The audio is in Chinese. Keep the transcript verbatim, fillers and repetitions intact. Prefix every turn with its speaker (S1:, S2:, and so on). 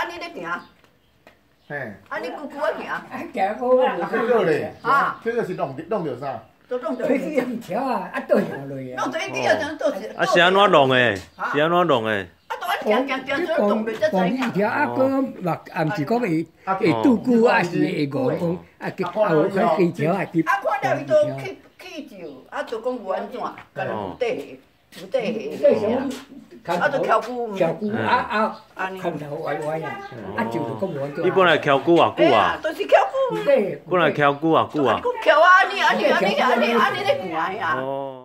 S1: 安尼咧行。
S2: 嘿，
S1: 安尼久久啊行。
S3: 啊，行过啊，
S2: 这个咧，
S1: 啊，
S2: 这个是弄弄着啥？
S1: 都弄着。
S3: 飞机一条啊，啊倒下落啊。
S1: 弄着一条就倒是。
S4: 啊是安怎弄诶？是安怎弄诶？
S1: 啊，都安行行行，所以动袂得
S3: 放一条啊，个嘛，啊，毋是讲会会拄久啊，是会戆讲啊，去啊有迄几条啊，去。
S1: 啊，看了伊都去去就，啊，就讲有安怎，干有底下，有底下。啊，就翘久。
S3: 翘久啊啊，看头歪歪啊，啊就就讲无安怎。
S4: 你本来翘久啊久啊？
S1: 都是翘久。
S4: 本来翘久啊久啊。
S1: 翘啊，安尼安尼安尼安尼安尼咧行呀。
S4: 哦。